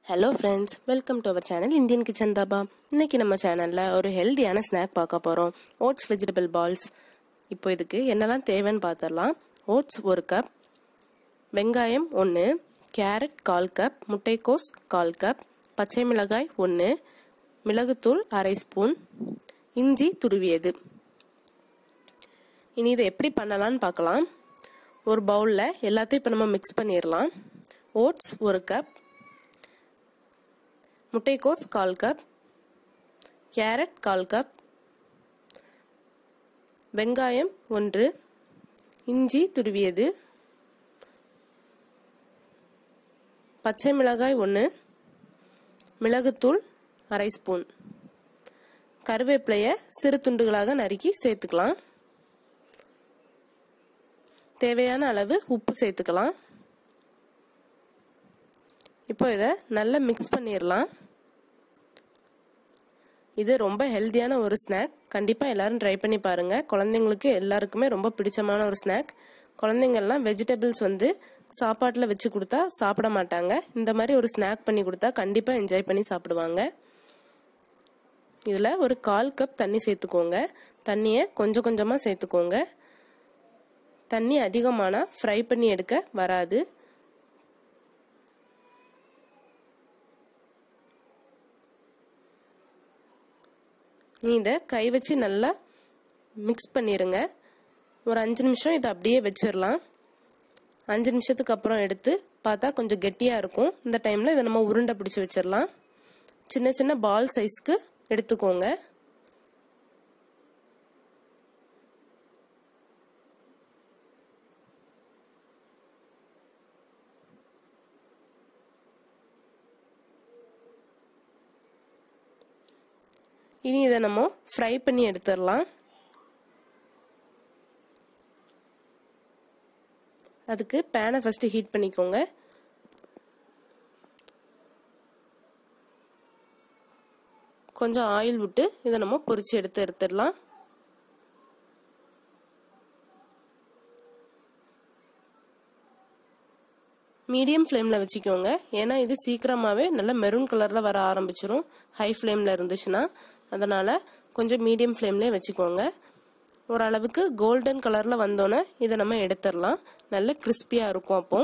Hello friends, welcome to our channel Indian kitchen dhaba. இன்னைக்கு நம்ம சேனல்ல ஒரு ஹெல்தியான ஸ்நாக் பார்க்க போறோம், ஓட்ஸ் வெஜிடபிள் பால்ஸ்। இப்போ இதுக்கு என்னெல்லாம் தேவைன்னு பார்த்தறலாம்। ஓட்ஸ் 1 கப், வெங்காயம் 1, கேரட் 1/4 கப், முட்டைக்கோஸ் 1/4 கப், பச்சை மிளகாய் 1, மிளகுத்தூள் 1/2 ஸ்பூன், இஞ்சி துருவியது। இனி இதை எப்படி பண்ணலாம்னு பார்க்கலாம்। ஒரு பவுல்ல எல்லாத்தையும் இப்போ நம்ம மிக்ஸ் பண்ணிரலாம்। ஓட்ஸ் 1 கப், முட்டைக்கோஸ் 1/4 கப், கேரட் 1/4 கப், வெங்காயம் 1, இஞ்சி துருவியது, பச்சை மிளகாய் 1, மிளகுத்தூள் 1/2 ஸ்பூன், கருவேப்பிலையை சிறு துண்டுகளாக நறுக்கி சேர்த்துக்கலாம்। தேவையான அளவு உப்பு சேர்த்துக்கலாம்। இப்போ இதை நல்லா மிக்ஸ் பண்ணிரலாம்। இது ரொம்ப ஹெல்தியான ஒரு ஸ்நாக், கண்டிப்பா எல்லாரும் ட்ரை பண்ணி பாருங்க। குழந்தைங்களுக்கு எல்லாருக்குமே ரொம்ப பிடிச்சமான ஒரு ஸ்நாக்। குழந்தைங்கள்லாம் வெஜிடபிள்ஸ் சாப்பாட்டுல வச்சு கொடுத்தா சாப்பிட மாட்டாங்க, இந்த மாதிரி ஒரு ஸ்நாக் பண்ணி கொடுத்தா கண்டிப்பா என்ஜாய் பண்ணி சாப்பிடுவாங்க। இதுல ஒரு 1/4 கப் தண்ணி சேர்த்துக்கோங்க। தண்ணியை கொஞ்சம் கொஞ்சமா சேர்த்துக்கோங்க। தண்ணி அதிகமானா ஃப்ரை பண்ணி எடுக்க வராது। நீ இதை கை வச்சு நல்லா மிக்ஸ் பண்ணிருங்க। ஒரு 5 நிமிஷம் இதை அப்படியே வச்சிடலாம்। 5 நிமிஷத்துக்கு அப்புறம் எடுத்து பார்த்தா கொஞ்சம் கெட்டியா இருக்கும்। இந்த டைம்ல இதை நம்ம உருண்டை பிடிச்சு வச்சிடலாம்। சின்ன சின்ன பால் சைஸ்க்கு எடுத்துக்கோங்க। இனி இதை நம்ம ஃப்ரை பண்ணி எடுத்துடலாம்। அதுக்கு பேனை ஃபர்ஸ்ட் ஹீட் பண்ணிக்கோங்க। கொஞ்சம் ஆயில் விட்டு இதை நம்ம பொரிச்சு எடுத்துடலாம்। மீடியம் ஃப்ளேம்ல வச்சுக்கோங்க, ஏன்னா இது சீக்கிரமாவே நல்ல மெரூன் கலர்ல வர ஆரம்பிச்சிரும் ஹை ஃப்ளேம்ல இருந்துச்சுன்னா। அதனால கொஞ்சம் மீடியம் ஃப்ளேம்லயே வச்சுக்கோங்க। ஓரளவுக்கு கோல்டன் கலர்ல வந்தோன்னே இதை நம்ம எடுத்துடலாம்। நல்ல கிறிஸ்பியா இருக்கும்। அப்போ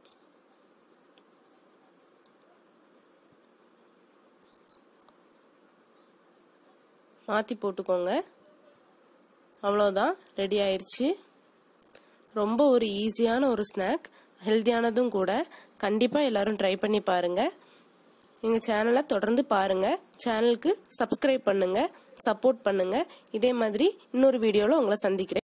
மாத்தி போட்டுக்கோங்க। அவ்வளோதான், ரெடி ஆயிருச்சு। ரொம்ப ஒரு ஈஸியான ஒரு ஸ்நாக், ஹெல்தியானதும் கூட। கண்டிப்பா எல்லாரும் ட்ரை பண்ணி பாருங்க। எங்க சேனலை தொடர்ந்து பாருங்க, சேனலுக்கு சப்ஸ்கிரைப் பண்ணுங்க, சப்போர்ட் பண்ணுங்க। இதே மாதிரி இன்னொரு வீடியோல உங்களை சந்திக்கிறேன்।